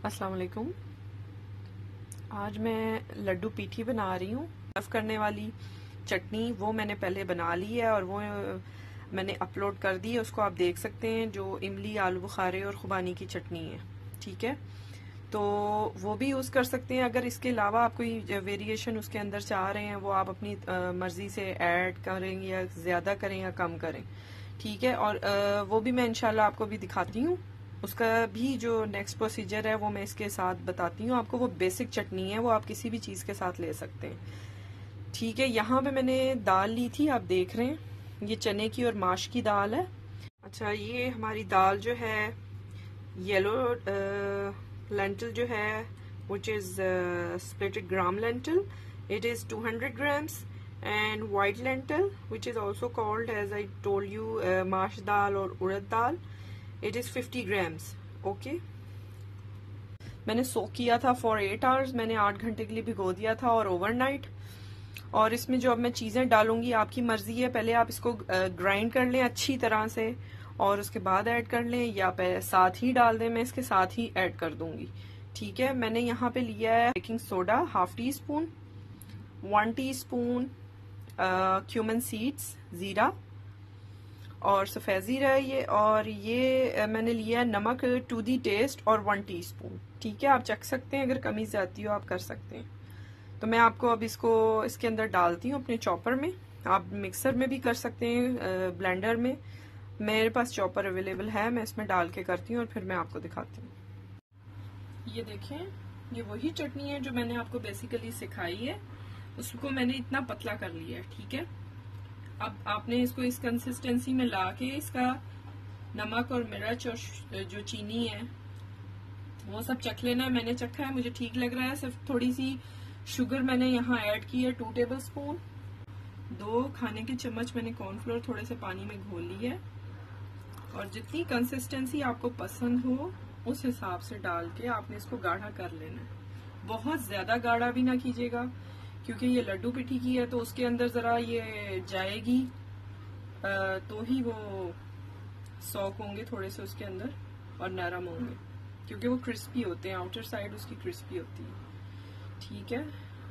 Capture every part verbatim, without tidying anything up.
अस्सलाम वालेकुम। आज मैं लड्डू पीठी बना रही हूँ। सर्व करने वाली चटनी वो मैंने पहले बना ली है और वो मैंने अपलोड कर दी है, उसको आप देख सकते हैं। जो इमली, आलू बुखारे और खुबानी की चटनी है, ठीक है, तो वो भी यूज़ कर सकते हैं। अगर इसके अलावा आप कोई वेरिएशन उसके अंदर चाह रहे हैं, वो आप अपनी मर्जी से ऐड करें या ज़्यादा करें या कम करें, ठीक है। और वो भी मैं इंशाल्लाह आपको भी दिखाती हूँ। उसका भी जो नेक्स्ट प्रोसीजर है वो मैं इसके साथ बताती हूँ आपको। वो बेसिक चटनी है, वो आप किसी भी चीज़ के साथ ले सकते हैं, ठीक है। यहाँ पे मैंने दाल ली थी, आप देख रहे हैं, ये चने की और माश की दाल है। अच्छा, ये हमारी दाल जो है येलो लेंटल जो है, which is splitted gram lentil, it is two hundred grams. And white lentil which is also called, as I told you, mash dal और urad dal, it is fifty grams. Okay, मैंने सोक किया था फॉर एट आवर्स, मैंने आठ घंटे के लिए भिगो दिया था और ओवरनाइट। और इसमें जो अब मैं चीज़ें डालूंगी आपकी मर्जी है, पहले आप इसको ग्राइंड कर लें अच्छी तरह से और उसके बाद ऐड कर लें, या साथ ही डाल दें, मैं इसके साथ ही ऐड कर दूंगी, ठीक है। मैंने यहाँ पे लिया है baking soda half teaspoon, one teaspoon cumin seeds, जीरा और सफ़ेद ज़ीरा है ये, और ये मैंने लिया है नमक टू दी टेस्ट और वन टीस्पून, ठीक है। आप चख सकते हैं, अगर कमी जाती हो आप कर सकते हैं। तो मैं आपको अब इसको इसके अंदर डालती हूँ अपने चॉपर में। आप मिक्सर में भी कर सकते हैं, ब्लेंडर में, मेरे पास चॉपर अवेलेबल है, मैं इसमें डाल के करती हूँ और फिर मैं आपको दिखाती हूँ। ये देखें, ये वही चटनी है जो मैंने आपको बेसिकली सिखाई है, उसको मैंने इतना पतला कर लिया है, ठीक है। अब आपने इसको इस कंसिस्टेंसी में लाके इसका नमक और मिर्च और जो चीनी है वो सब चख लेना है। मैंने चखा है, मुझे ठीक लग रहा है। सिर्फ थोड़ी सी शुगर मैंने यहाँ ऐड की है, टू टेबल स्पून। दो खाने के चम्मच मैंने कॉर्नफ्लोर थोड़े से पानी में घोल ली है, और जितनी कंसिस्टेंसी आपको पसंद हो उस हिसाब से डाल के आपने इसको गाढ़ा कर लेना है। बहुत ज्यादा गाढ़ा भी ना कीजिएगा, क्योंकि ये लड्डू पिठी की है तो उसके अंदर जरा ये जाएगी तो ही वो सॉक होंगे थोड़े से उसके अंदर और नरम होंगे, क्योंकि वो क्रिस्पी होते हैं, आउटर साइड उसकी क्रिस्पी होती है, ठीक है।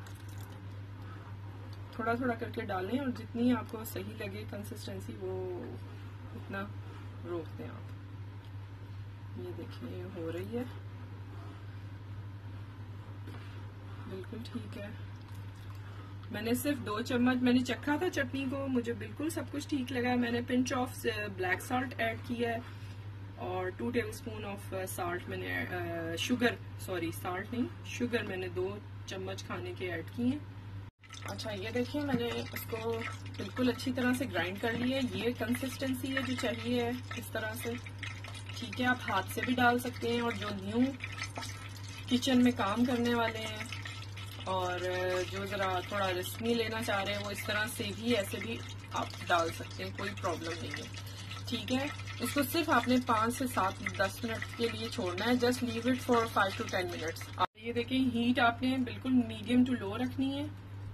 थोड़ा थोड़ा करके डालें और जितनी आपको सही लगे कंसिस्टेंसी वो उतना रोक दें आप। ये देखिए हो रही है, बिल्कुल ठीक है। मैंने सिर्फ दो चम्मच मैंने चखा था चटनी को, मुझे बिल्कुल सब कुछ ठीक लगा। मैंने pinch of black salt add किया है और two tablespoon of salt मैंने, शुगर, सॉरी साल्ट नहीं, शुगर मैंने दो चम्मच खाने के ऐड किए हैं। अच्छा, ये देखिए मैंने इसको बिल्कुल अच्छी तरह से ग्राइंड कर लिया है। ये कंसिस्टेंसी है जो चाहिए है, इस तरह से, ठीक है। आप हाथ से भी डाल सकते हैं, और जो न्यू किचन में काम करने वाले हैं और जो जरा थोड़ा रिस्क नहीं लेना चाह रहे हैं, वो इस तरह से भी, ऐसे भी आप डाल सकते हैं, कोई प्रॉब्लम नहीं है, ठीक है। इसको सिर्फ आपने पाँच से सात दस मिनट के लिए छोड़ना है, just leave it for five to ten minutes. ये देखिए, हीट आपने बिल्कुल मीडियम टू लो रखनी है,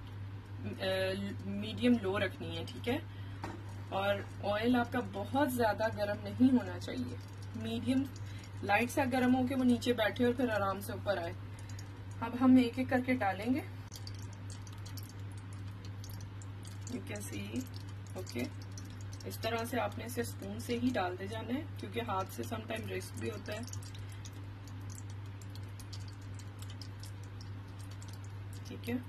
मीडियम लो रखनी है, ठीक है। और ऑयल आपका बहुत ज्यादा गर्म नहीं होना चाहिए, मीडियम लाइट सा गर्म हो के वो नीचे बैठे और फिर आराम से ऊपर आए। अब हम एक एक करके डालेंगे, यू कैन सी, ओके। इस तरह से आपने इसे स्पून से ही डालते जाना है, क्योंकि हाथ से सम टाइम रिस्क भी होता है, ठीक है।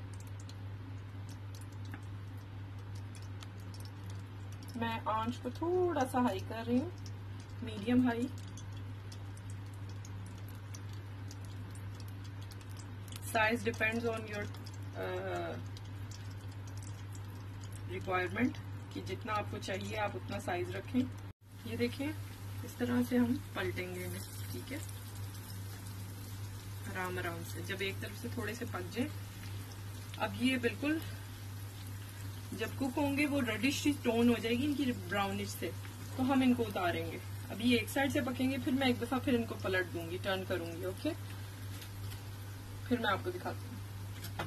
मैं आंच को थोड़ा सा हाई कर रही हूँ, medium high. Size depends on your requirement, कि जितना आपको चाहिए आप उतना साइज रखें। ये देखिए, इस तरह से हम पलटेंगे इन्हें, ठीक है, आराम आराम से, जब एक तरफ से थोड़े से पक जाए। अब ये बिल्कुल जब कुक होंगे वो रेडिश टोन हो जाएगी इनकी, ब्राउनिश से, तो हम इनको उतारेंगे। अभी ये एक साइड से पकेंगे, फिर मैं एक दफा फिर इनको पलट दूंगी, टर्न करूंगी, ओके। फिर मैं आपको दिखाती हूँ।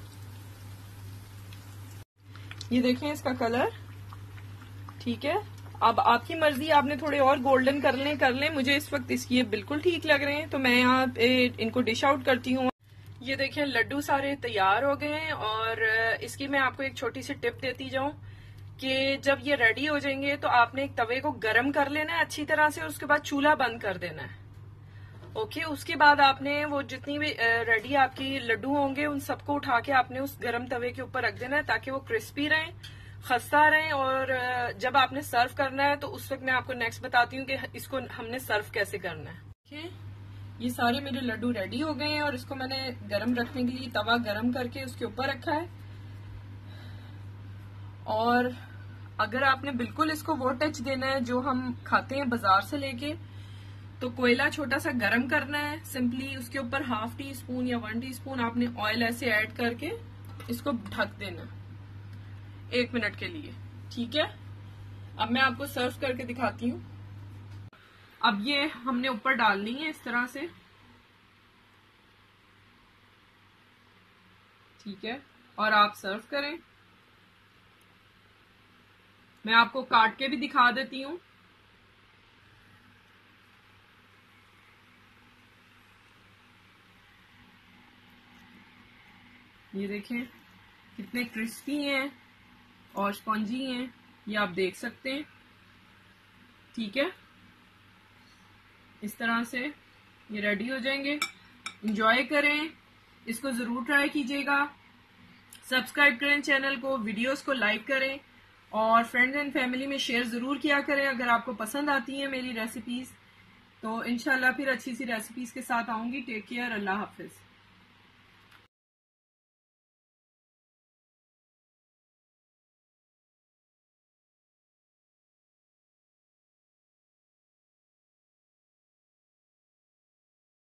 ये देखें इसका कलर, ठीक है, अब आपकी मर्जी, आपने थोड़े और गोल्डन कर लें कर लें मुझे इस वक्त इसकी ये बिल्कुल ठीक लग रहे हैं, तो मैं यहाँ पे इनको डिश आउट करती हूँ। ये देखें लड्डू सारे तैयार हो गए हैं। और इसकी मैं आपको एक छोटी सी टिप देती जाऊं कि जब ये रेडी हो जाएंगे तो आपने एक तवे को गर्म कर लेना है अच्छी तरह से, और उसके बाद चूल्हा बंद कर देना है। ओके, उसके बाद आपने वो जितनी भी रेडी आपकी लड्डू होंगे उन सबको उठा के आपने उस गर्म तवे के ऊपर रख देना है, ताकि वो क्रिस्पी रहें, खस्ता रहें। और जब आपने सर्व करना है तो उस वक्त मैं आपको नेक्स्ट बताती हूँ कि इसको हमने सर्व कैसे करना है। ओके, ये सारे मेरे लड्डू रेडी हो गए हैं और इसको मैंने गरम रखने के लिए तवा गरम करके उसके ऊपर रखा है। और अगर आपने बिल्कुल इसको वो टच देना है जो हम खाते हैं बाजार से लेके, तो कोयला छोटा सा गरम करना है, सिंपली उसके ऊपर हाफ टी स्पून या वन टी स्पून आपने ऑयल ऐसे ऐड करके इसको ढक देना एक मिनट के लिए। ठीक है, अब मैं आपको सर्व करके दिखाती हूँ। अब ये हमने ऊपर डालनी है इस तरह से। ठीक है, और आप सर्व करें। मैं आपको काट के भी दिखा देती हूँ। ये देखें कितने क्रिस्पी हैं और स्पंजी हैं, ये आप देख सकते हैं। ठीक है, इस तरह से ये रेडी हो जाएंगे। एंजॉय करें, इसको जरूर ट्राई कीजिएगा। सब्सक्राइब करें चैनल को, वीडियोस को लाइक करें और फ्रेंड्स एंड फैमिली में शेयर जरूर किया करें। अगर आपको पसंद आती है मेरी रेसिपीज तो इंशाल्लाह फिर अच्छी सी रेसिपीज के साथ आऊंगी। टेक केयर, अल्लाह हाफिज।